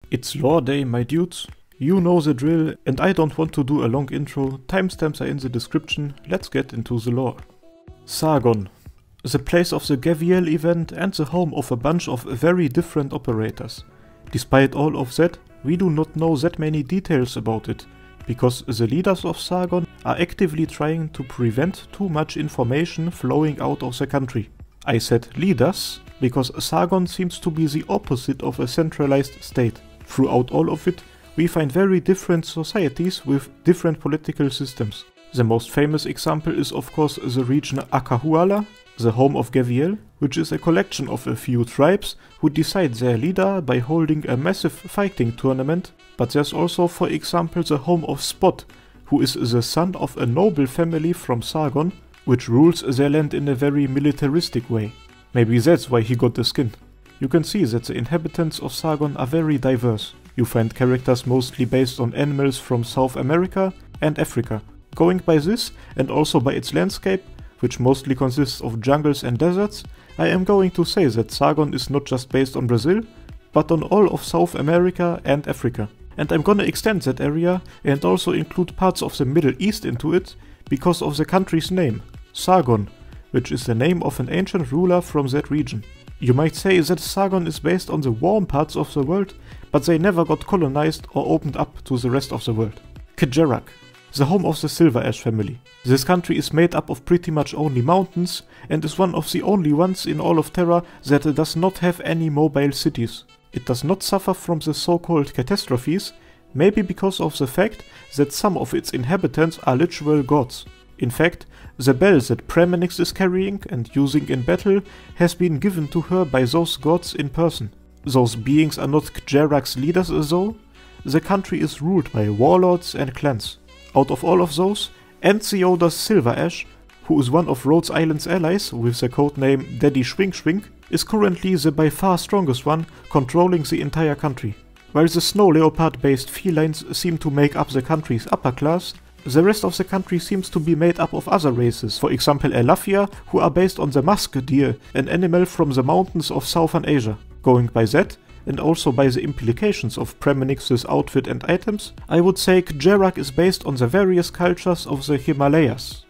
It's lore day, my dudes. You know the drill, and I don't want to do a long intro. Timestamps are in the description. Let's get into the lore. Sargon. The place of the Gaviel event and the home of a bunch of very different operators. Despite all of that, we do not know that many details about it, because the leaders of Sargon are actively trying to prevent too much information flowing out of the country. I said leaders, because Sargon seems to be the opposite of a centralized state. Throughout all of it, we find very different societies with different political systems. The most famous example is of course the region Akahuala, the home of Gaviel, which is a collection of a few tribes who decide their leader by holding a massive fighting tournament, but there's also for example the home of Spot, who is the son of a noble family from Sargon, which rules their land in a very militaristic way. Maybe that's why he got the skin. You can see that the inhabitants of Sargon are very diverse. You find characters mostly based on animals from South America and Africa. Going by this, and also by its landscape, which mostly consists of jungles and deserts, I am going to say that Sargon is not just based on Brazil, but on all of South America and Africa. And I'm gonna extend that area and also include parts of the Middle East into it, because of the country's name, Sargon, which is the name of an ancient ruler from that region. You might say that Sargon is based on the warm parts of the world, but they never got colonized or opened up to the rest of the world. Gujarat, the home of the Silver Ash family. This country is made up of pretty much only mountains and is one of the only ones in all of Terra that does not have any mobile cities. It does not suffer from the so-called catastrophes, maybe because of the fact that some of its inhabitants are literal gods. In fact, the bell that Premenix is carrying and using in battle has been given to her by those gods in person. Those beings are not Gujarat's leaders though. The country is ruled by warlords and clans. Out of all of those, Ensioda's Silver Ash, who is one of Rhodes Island's allies with the codename Daddy Schwing Schwing, is currently the by far strongest one, controlling the entire country. While the snow leopard based felines seem to make up the country's upper class, the rest of the country seems to be made up of other races, for example Elafia, who are based on the musk deer, an animal from the mountains of southern Asia. Going by that, and also by the implications of Premenix's outfit and items, I would say Gujarat is based on the various cultures of the Himalayas.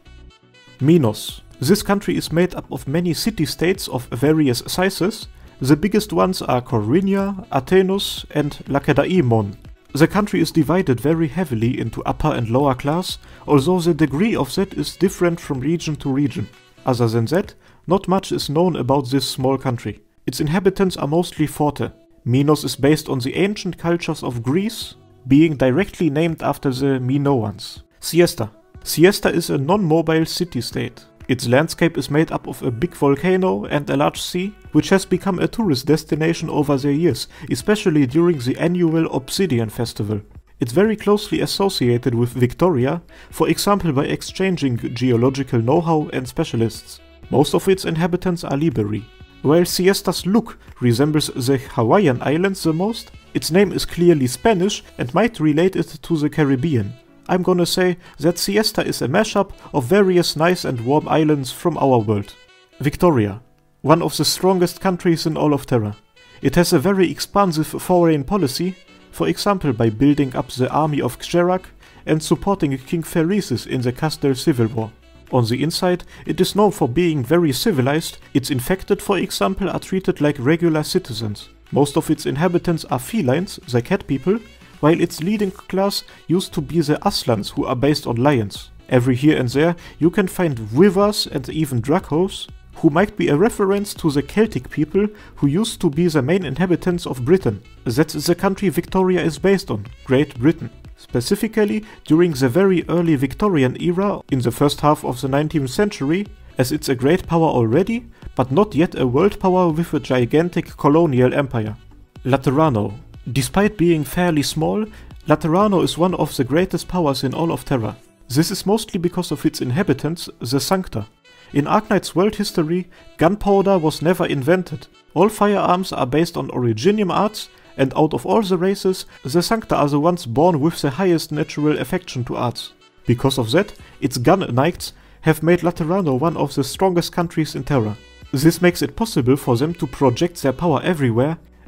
Minos. This country is made up of many city-states of various sizes. The biggest ones are Korinia, Athenus and Lakedaimon. The country is divided very heavily into upper and lower class, although the degree of that is different from region to region. Other than that, not much is known about this small country. Its inhabitants are mostly Forte. Minos is based on the ancient cultures of Greece, being directly named after the Minoans. Siesta. Siesta is a non-mobile city-state. Its landscape is made up of a big volcano and a large sea, which has become a tourist destination over the years, especially during the annual Obsidian Festival. It's very closely associated with Victoria, for example by exchanging geological know-how and specialists. Most of its inhabitants are Liberi. While Siesta's look resembles the Hawaiian Islands the most, its name is clearly Spanish and might relate it to the Caribbean. I'm gonna say that Siesta is a mashup of various nice and warm islands from our world. Victoria, one of the strongest countries in all of Terra. It has a very expansive foreign policy, for example by building up the army of Gujarat and supporting King Pheresis in the Castel Civil War. On the inside, it is known for being very civilized. Its infected, for example, are treated like regular citizens. Most of its inhabitants are felines, the cat people, while its leading class used to be the Aslans, who are based on lions. Every here and there you can find Wyvers and even Dracos, who might be a reference to the Celtic people who used to be the main inhabitants of Britain. That's the country Victoria is based on, Great Britain. Specifically during the very early Victorian era in the first half of the 19th century, as it's a great power already, but not yet a world power with a gigantic colonial empire. Laterano. Despite being fairly small, Laterano is one of the greatest powers in all of Terra. This is mostly because of its inhabitants, the Sancta. In Arknight's world history, gunpowder was never invented. All firearms are based on Originium arts, and out of all the races, the Sancta are the ones born with the highest natural affection to arts. Because of that, its gun knights have made Laterano one of the strongest countries in Terra. This makes it possible for them to project their power everywhere,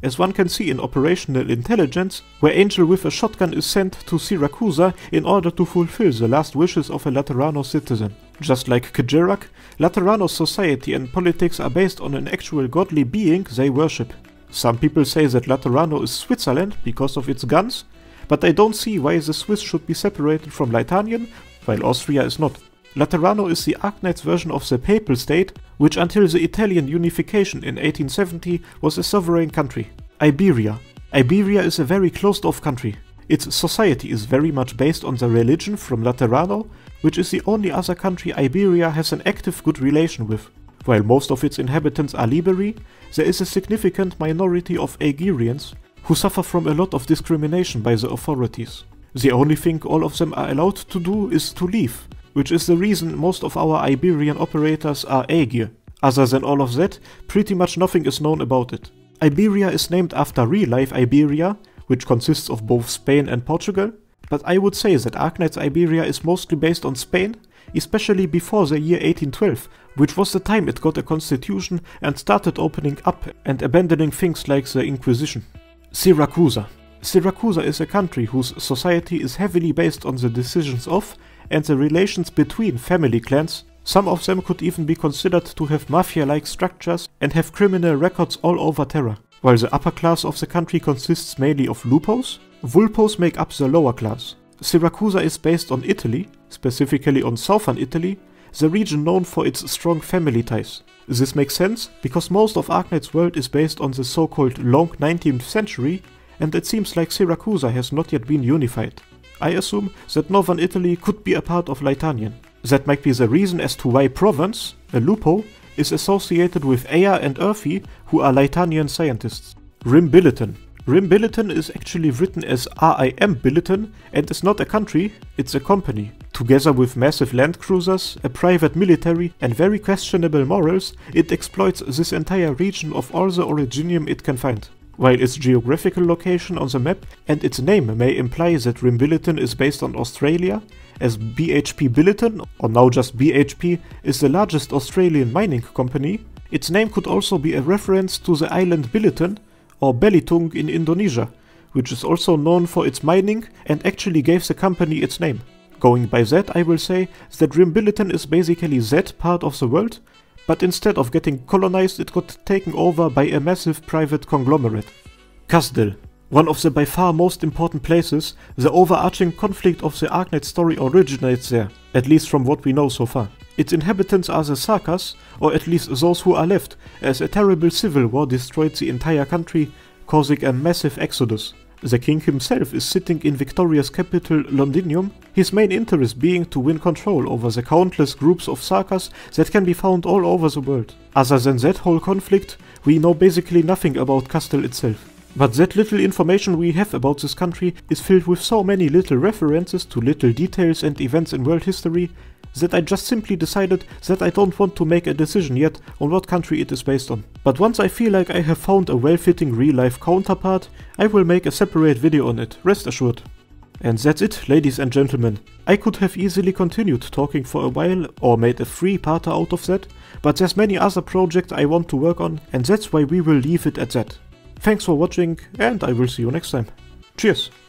as one can see in Operational Intelligence, where Angel with a shotgun is sent to Siracusa in order to fulfill the last wishes of a Laterano citizen. Just like Kjerac, Laterano's society and politics are based on an actual godly being they worship. Some people say that Laterano is Switzerland because of its guns, but I don't see why the Swiss should be separated from Lytanian, while Austria is not. Laterano is the Arknights' version of the Papal State, which until the Italian unification in 1870 was a sovereign country. Iberia. Iberia is a very closed-off country. Its society is very much based on the religion from Laterano, which is the only other country Iberia has an active good relation with. While most of its inhabitants are Liberi, there is a significant minority of Aegirians, who suffer from a lot of discrimination by the authorities. The only thing all of them are allowed to do is to leave, which is the reason most of our Iberian operators are Aegir. Other than all of that, pretty much nothing is known about it. Iberia is named after real-life Iberia, which consists of both Spain and Portugal, but I would say that Arknights Iberia is mostly based on Spain, especially before the year 1812, which was the time it got a constitution and started opening up and abandoning things like the Inquisition. Siracusa. Siracusa is a country whose society is heavily based on the decisions of and the relations between family clans. Some of them could even be considered to have mafia-like structures and have criminal records all over Terra. While the upper class of the country consists mainly of lupos, vulpos make up the lower class. Siracusa is based on Italy, specifically on southern Italy, the region known for its strong family ties. This makes sense because most of Arknight's world is based on the so-called long 19th century, and it seems like Siracusa has not yet been unified. I assume that northern Italy could be a part of Lytanian. That might be the reason as to why Provence, a lupo, is associated with Ea and Urfi, who are Lytanian scientists. Rimbilliton. Rimbilliton is actually written as R-I-M Billiton and is not a country, it's a company. Together with massive land cruisers, a private military and very questionable morals, it exploits this entire region of all the originium it can find. While its geographical location on the map and its name may imply that Rimbilliton is based on Australia, as BHP Billiton, or now just BHP, is the largest Australian mining company, its name could also be a reference to the island Billiton, or Belitung in Indonesia, which is also known for its mining and actually gave the company its name. Going by that, I will say that Rimbilliton is basically that part of the world, but instead of getting colonized, it got taken over by a massive private conglomerate. Kasdil. One of the by far most important places, the overarching conflict of the Arknight story originates there, at least from what we know so far. Its inhabitants are the Sarkas, or at least those who are left, as a terrible civil war destroyed the entire country, causing a massive exodus. The king himself is sitting in Victoria's capital Londinium, his main interest being to win control over the countless groups of Sarkas that can be found all over the world. Other than that whole conflict, we know basically nothing about Kasdil itself. But that little information we have about this country is filled with so many little references to little details and events in world history that I just simply decided that I don't want to make a decision yet on what country it is based on. But once I feel like I have found a well-fitting real-life counterpart, I will make a separate video on it, rest assured. And that's it, ladies and gentlemen. I could have easily continued talking for a while or made a three-parter out of that, but there's many other projects I want to work on, and that's why we will leave it at that. Thanks for watching, and I will see you next time. Cheers!